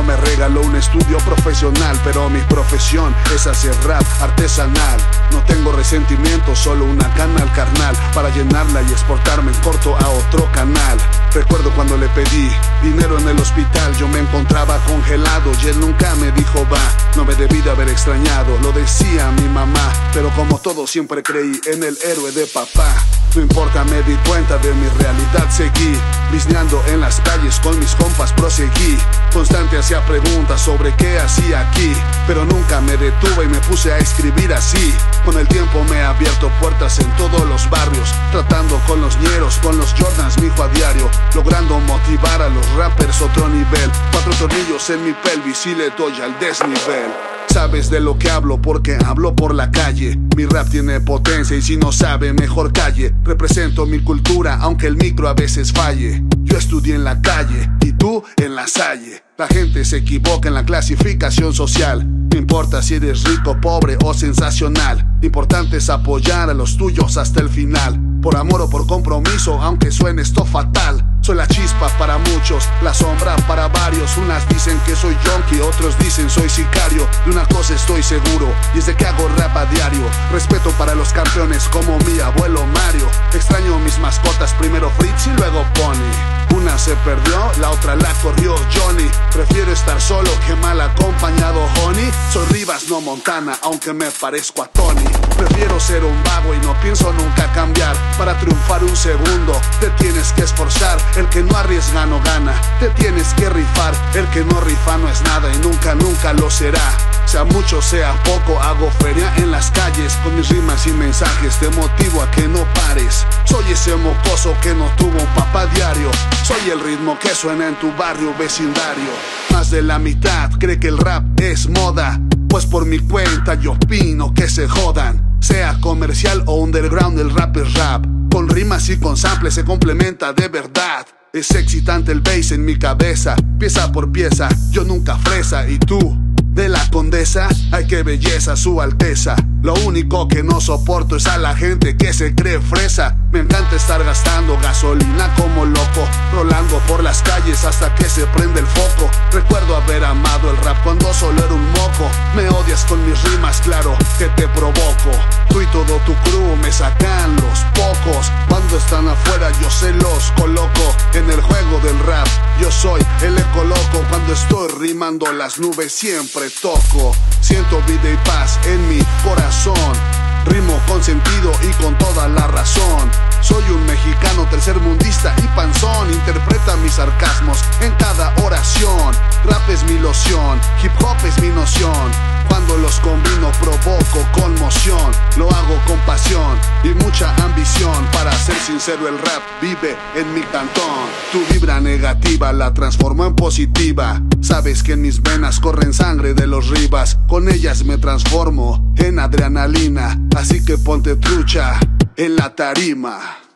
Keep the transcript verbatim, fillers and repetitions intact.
me regaló un estudio profesional, pero mi profesión es hacer rap artesanal. No tengo resentimiento, solo una cana al carnal para llenarla y exportarme en corto a otro canal. Recuerdo cuando le pedí dinero en el hospital, yo me encontraba congelado y él nunca me dijo va. No me debí de haber extrañado, lo decía mi mamá, pero como todo siempre creí en el héroe de papá. No importa, me di cuenta de mi realidad, seguí visneando en las calles con mis compas, proseguí. Constante hacía preguntas sobre qué hacía aquí, pero nunca me detuve y me puse a escribir así. Con el tiempo me he abierto puertas en todos los barrios, tratando con los ñeros, con los Jordans, mi hijo a diario, logrando motivar a los rappers otro nivel. Cuatro tornillos en mi pelvis y le doy al desnivel. Sabes de lo que hablo porque hablo por la calle. Mi rap tiene potencia y si no sabe mejor calle. Represento mi cultura aunque el micro a veces falle. Yo estudié en la calle y tú en la Salle. La gente se equivoca en la clasificación social. No importa si eres rico, pobre o sensacional. Lo importante es apoyar a los tuyos hasta el final. Por amor o por compromiso, aunque suene esto fatal. Soy la chispa para muchos, la sombra para varios. Unas dicen que soy junkie, otros dicen soy sicario. De una cosa estoy seguro, y es de que hago rap a diario. Respeto para los campeones como mi abuelo Mario. Extraño mis mascotas, primero Fritz y luego Pony. Una se perdió, la otra la corrió Johnny. Prefiero estar solo que mal acompañado, honey. Soy Rivas, no Montana, aunque me parezco a Tony. Prefiero ser un vago y no pienso nunca cambiar. Para triunfar un segundo, te tienes que esforzar. El que no arriesga no gana, te tienes que rifar. El que no rifa no es nada y nunca, nunca lo será. Sea mucho, sea poco, hago feria en las calles. Con mis rimas y mensajes te motivo a que no pares. Soy ese mocoso que no tuvo un papá diario. Soy el ritmo que suena en tu barrio vecindario. Más de la mitad cree que el rap es moda, pues por mi cuenta yo opino que se jodan. Sea comercial o underground, el rap es rap. Con rimas y con samples se complementa de verdad. Es excitante el bass en mi cabeza, pieza por pieza, yo nunca fresa. Y tú, de la Condesa, ay qué belleza su alteza. Lo único que no soporto es a la gente que se cree fresa. Me encanta estar gastando gasolina como loco, rolando por las calles hasta que se prende el foco. Recuerdo haber amado el rap cuando solo era un moco. Me odias con mis rimas, claro que te provoco. Tú y todo tu crew me sacan los pocos. Cuando están afuera yo se los coloco. En el juego del rap yo soy el eco loco. Cuando estoy rimando las nubes siempre toco. Siento vida y paz en mi corazón. Rimo con sentido y con toda la razón. Soy un mexicano tercermundista y panzón. Interpreta mis sarcasmos en cada oración. Rap es mi loción, hip hop es mi noción. Cuando los combino provoco conmoción. Lo hago con pasión y mucha ambición. Para ser sincero, el rap vive en mi cantón. Tu vibra negativa la transformo en positiva. Sabes que en mis venas corren sangre de los Rivas. Con ellas me transformo en adrenalina. Así que ponte trucha en la tarima.